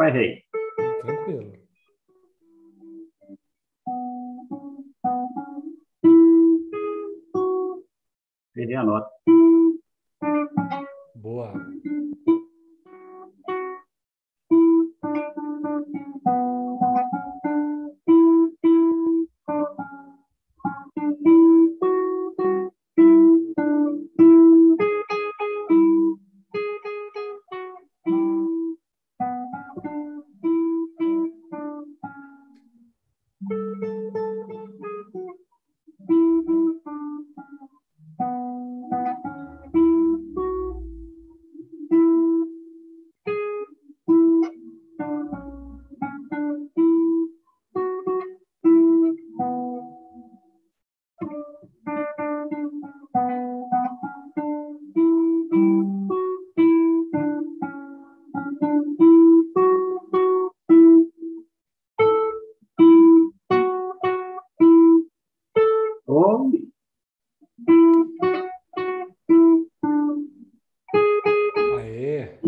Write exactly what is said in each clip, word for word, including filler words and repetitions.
errei. Tranquilo. Perdi a nota. Boa. Oi. Aê.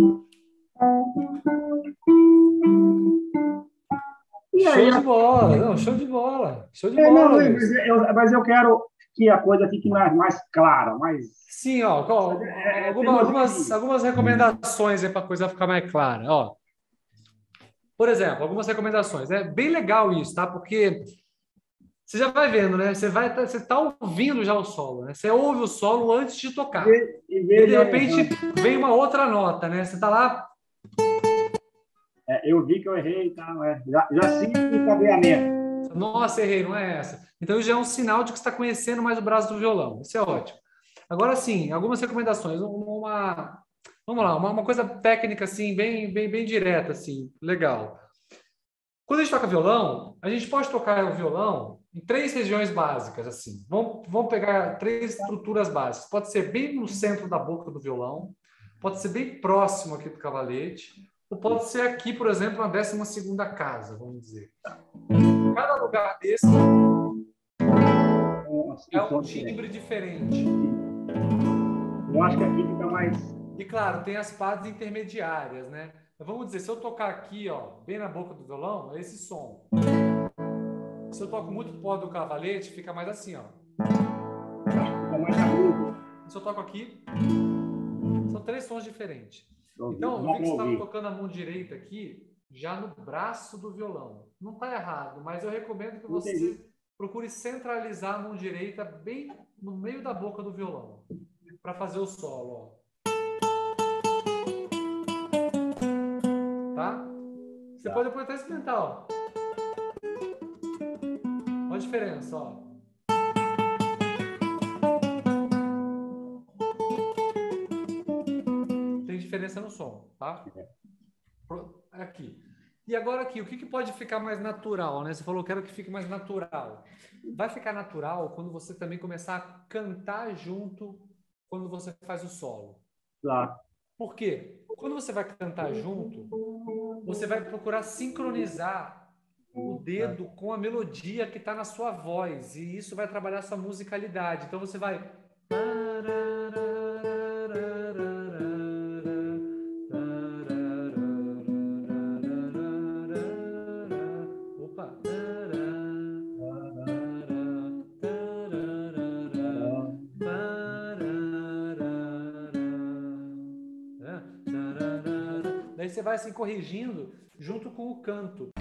E Show aí, de bola. Não, show de bola. Show de é, não, bola, mas Lúcio. eu, mas eu quero que a coisa fique mais, mais clara, mais. Sim, ó, ó, É, é alguma- algumas, tremosinho. algumas recomendações para a coisa ficar mais clara. Ó, por exemplo, algumas recomendações. É bem legal isso, tá? Porque você já vai vendo, né? Você vai, tá- você tá ouvindo já o solo, né? Você ouve o solo antes de E tocar. ver, e E ver aí, de ele repente, errando. vem uma outra nota, né? Você tá lá, É, eu vi que eu errei, tá? É, já, já sinto o encadeamento. nossa, errei, não é essa. Então, isso já é um sinal de que você está conhecendo mais o braço do violão. Isso é ótimo. Agora, sim, algumas recomendações. Uma, vamos lá, uma, uma coisa técnica, assim, bem, bem, bem direta, assim, legal. Quando a gente toca violão, a gente pode tocar o violão em três regiões básicas, assim. Vamos, vamos pegar três estruturas básicas. Pode ser bem no centro da boca do violão, pode ser bem próximo aqui do cavalete, ou pode ser aqui, por exemplo, na décima segunda casa, vamos dizer. Cada lugar desse Um, é um um som diferente. timbre diferente. Eu acho que aqui fica mais. E claro, tem as partes intermediárias, né? Vamos dizer, se eu tocar aqui, ó, bem na boca do violão, é esse som. Se eu toco muito pó do cavalete, fica mais assim, ó. Acho que fica mais agudo. Se eu toco aqui, são três sons diferentes. Então, eu Dá vi que para você estava ouvir. tocando a mão direita aqui, já no braço do violão. Não está errado, mas eu recomendo que Entendi. você procure centralizar a mão direita bem no meio da boca do violão, para fazer o solo, ó. Tá? Você Tá. pode depois até experimentar, ó. Olha a diferença, ó. Tem diferença no som, tá? Aqui. E agora aqui, o que, que pode ficar mais natural, né? Você falou, quero que fique mais natural. Vai ficar natural quando você também começar a cantar junto quando você faz o solo. Tá. Por quê? Quando você vai cantar junto, você vai procurar sincronizar o dedo com a melodia que está na sua voz. E isso vai trabalhar a sua musicalidade. Então você vai... Opa! Daí você vai assim corrigindo junto com o canto.